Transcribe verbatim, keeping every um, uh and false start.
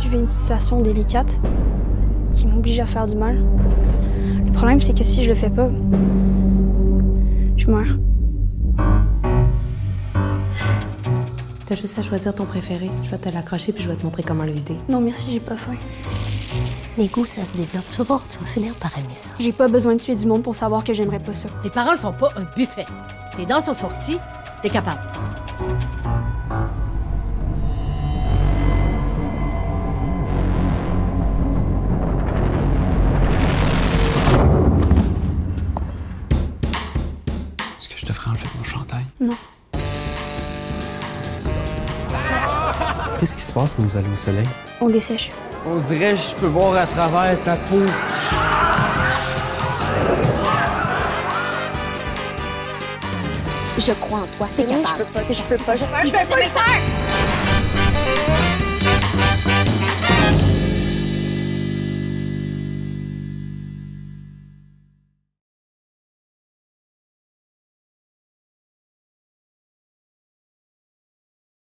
vivre une situation délicate qui m'oblige à faire du mal. Le problème, c'est que si je le fais pas, je meurs. T'as juste à choisir ton préféré. Je vais te l'accrocher puis je vais te montrer comment le vider. Non, merci, j'ai pas faim. Les goûts, ça se développe. Tu vas voir, tu vas finir par aimer ça. J'ai pas besoin de tuer du monde pour savoir que j'aimerais pas ça. Tes parents sont pas un buffet. Tes dents sont sorties, t'es capable. Est-ce que je te ferai enlever mon chandail? Non. Qu'est-ce qui se passe quand vous allez au soleil? On dessèche. On dirait que je peux voir à travers ta peau. Je crois en toi, t'es capable. Je peux pas, je peux pas, je peux pas, Tu vas le faire!